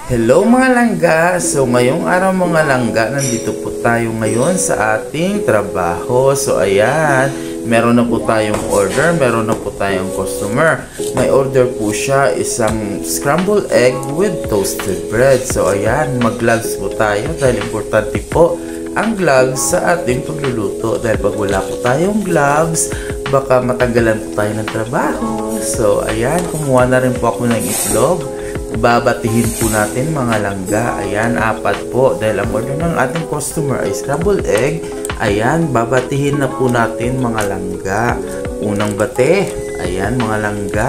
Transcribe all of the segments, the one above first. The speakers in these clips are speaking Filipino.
Hello mga langga! So ngayong araw mga langga, nandito po tayo ngayon sa ating trabaho. So ayan, meron na po tayong order, meron na po tayong customer. May order po siya, isang scrambled egg with toasted bread. So ayan, mag-gloves po tayo dahil importante po ang gloves sa ating pagluluto. Dahil pag wala po tayong gloves, baka matanggalan po tayo ng trabaho. So ayan, kumuha na rin po ako ng itlog. Babatihin po natin mga langga. Ayan, 4 po. Dahil ang order ng ating customer ay scrambled egg. Ayan, babatihin na po natin mga langga. Unang bate. Ayan mga langga.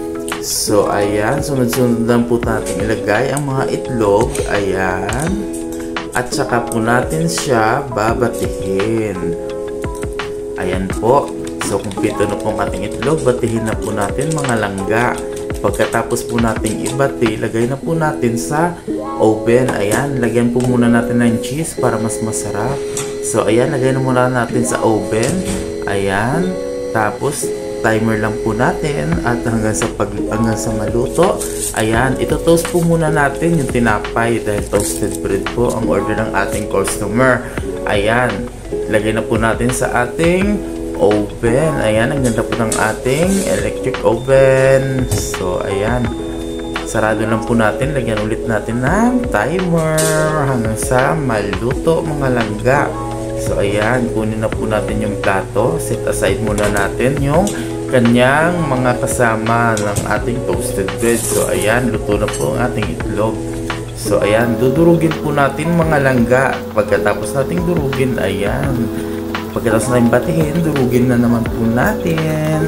So ayan, sunod-sunod lang po natin ilagay ang mga itlog. Ayan. At saka po natin siya babatihin. Ayan po. So kumpleto na po ang ating itlog. Batihin na po natin mga langga. Pagkatapos po nating ibati, lagay na po natin sa oven. Ayan, lagyan po muna natin ng cheese para mas masarap. So ayan, lagay na muna natin sa oven. Ayan, tapos timer lang po natin at hanggang sa maluto. Ayan, ito-toast po muna natin yung tinapay dahil toasted bread po ang order ng ating customer. Ayan, lagay na po natin sa ating oven. Ayan, ang ganda po ng ating electric oven. So ayan, sarado lang po natin. Lagyan ulit natin ng timer hanggang sa maluto mga langga. So ayan, kunin na po natin yung plato. Set aside muna natin yung kanyang mga kasama ng ating toasted bread. So ayan, luto na po ang ating itlog. So ayan, dudurugin po natin mga langga. Pagkatapos nating durugin, ayan, pagkatapos natin batihin, durugin na naman po natin.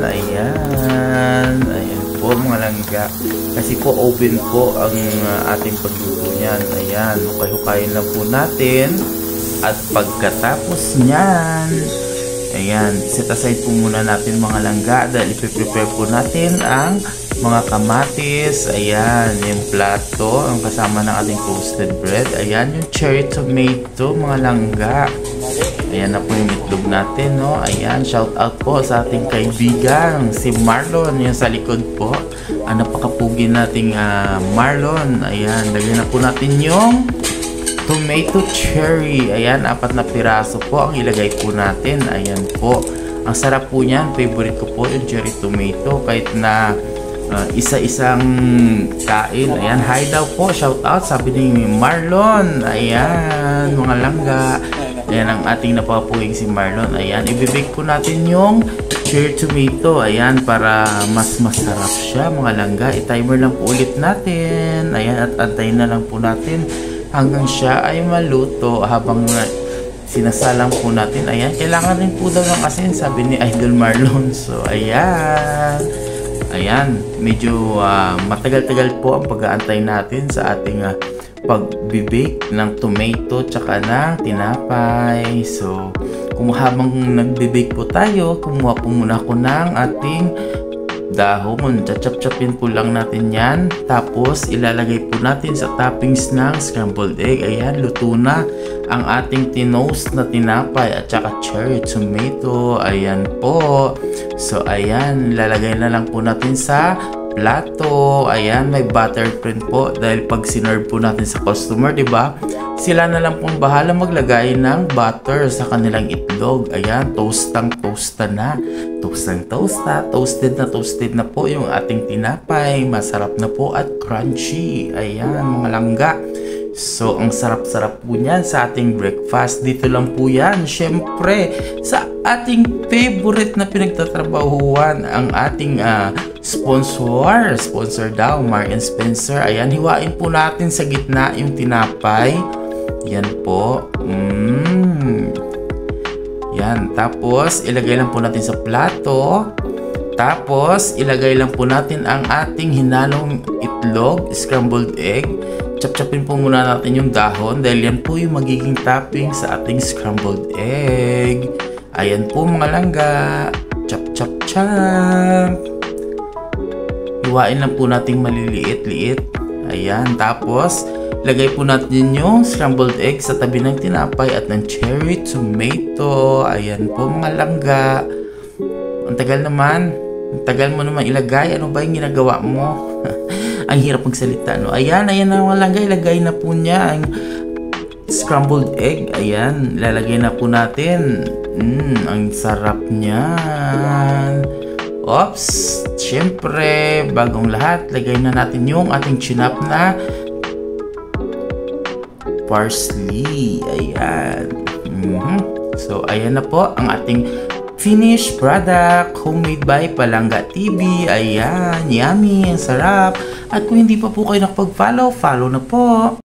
Ayan. Ayan po mga langga. Kasi po oven po ang ating pagluto niyan. Ayan. Hukay-hukayin lang po natin. At pagkatapos niyan, ayan, set aside po muna natin mga langga dahil ipiprepare po natin ang mga kamatis. Ayan, yung plato, ang kasama ng ating toasted bread. Ayan, yung cherry tomato mga langga. Ayan na po yung itlog natin, no? Ayan, shout out po sa ating kaibigan, si Marlon, yung sa likod po. Napakapugi nating Marlon. Ayan, lagyan na po natin yung tomato cherry. Ayan, 4 na piraso po ang ilagay po natin. Ayan po. Ang sarap po niyan. Favorite ko po yung cherry tomato. Kahit na isa-isang kain. Ayan, hi daw po. Shout out, sabi ni Marlon. Ayan, mga langga. Ayan ang ating napapuwing si Marlon. Ayan, ibibake po natin yung cherry tomato. Ayan, para mas masarap siya mga langga. I-timer lang po ulit natin. Ayan, at antayin na lang po natin hanggang siya ay maluto habang sinasalang po natin. Ayan, kailangan rin po daw ng asin, sabi ni Idol Marlon. So, ayan. Ayan, medyo matagal-tagal po ang pag-aantay natin sa ating pag-bake ng tomato tsaka ng tinapay. So, kung habang nagbe-bake po tayo, kumuha po muna ako ng ating dahon. Chachap-chapin po lang natin yan. Tapos, ilalagay po natin sa toppings ng scrambled egg. Ayan, luto na ang ating tinoast na tinapay at saka cherry tomato. Ayan po. So, ayan, ilalagay na lang po natin sa plato. Ayan, may butter print po dahil pag sinerve po natin sa customer, di ba? Sila na lang pong bahala maglagay ng butter sa kanilang itlog. Ayan, toasted na toasted na po yung ating tinapay. Masarap na po at crunchy. Ayan, mga langga. So, ang sarap-sarap po niyan sa ating breakfast. Dito lang po yan, syempre, sa ating favorite na pinagtatrabahuan, ang ating sponsor daw, Mark & Spencer. Ayan, hiwain po natin sa gitna yung tinapay. Yan po. Yan, tapos ilagay lang po natin sa plato. Tapos ilagay lang po natin ang ating hinalong itlog, scrambled egg. Chop-chopin po muna natin yung dahon dahil yan po yung magiging topping sa ating scrambled egg. Ayan po mga langga. Chop. Hiwain lang po natin maliliit-liit. Ayan, tapos lagay po natin yung scrambled egg sa tabi ng tinapay at ng cherry tomato. Ayan po mga langga. Ang tagal naman. Ang tagal mo naman ilagay. Ano ba yung ginagawa mo? Ang hirap magsalita, no? Ayan na mga langga. Ilagay na po niya ang scrambled egg. Ayan, lalagay na po natin. Ang sarap niyan. Oops! Siyempre, bagong lahat, lagay na natin yung ating chinap na parsley. Ayan. So, ayan na po ang ating finished product, homemade by Palangga TV. Ayan, yummy, ang sarap. At kung hindi pa po kayo nakapag-follow, follow na po.